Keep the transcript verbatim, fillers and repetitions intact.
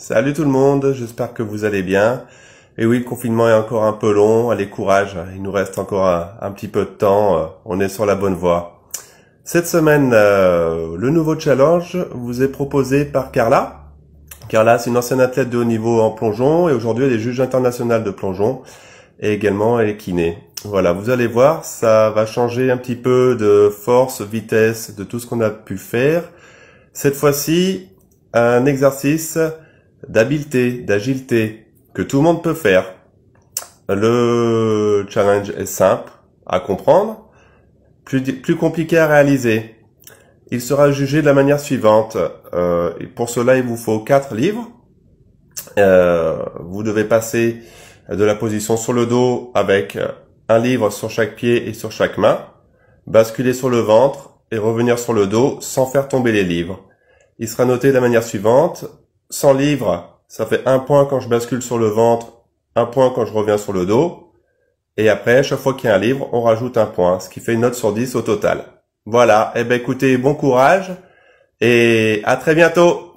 Salut tout le monde, j'espère que vous allez bien. Et oui, le confinement est encore un peu long, allez courage, il nous reste encore un, un petit peu de temps, euh, on est sur la bonne voie. Cette semaine, euh, le nouveau challenge vous est proposé par Carla. Carla, c'est une ancienne athlète de haut niveau en plongeon et aujourd'hui elle est juge internationale de plongeon et également elle est kiné. Voilà, vous allez voir, ça va changer un petit peu de force, vitesse, de tout ce qu'on a pu faire. Cette fois-ci, un exercice d'habileté, d'agilité, que tout le monde peut faire. Le challenge est simple à comprendre, plus, plus compliqué à réaliser. Il sera jugé de la manière suivante. Euh, et pour cela, il vous faut quatre livres. Euh, vous devez passer de la position sur le dos avec un livre sur chaque pied et sur chaque main, basculer sur le ventre et revenir sur le dos sans faire tomber les livres. Il sera noté de la manière suivante. cent livres, ça fait un point quand je bascule sur le ventre, un point quand je reviens sur le dos. Et après, chaque fois qu'il y a un livre, on rajoute un point, ce qui fait une note sur dix au total. Voilà, eh ben écoutez, bon courage et à très bientôt.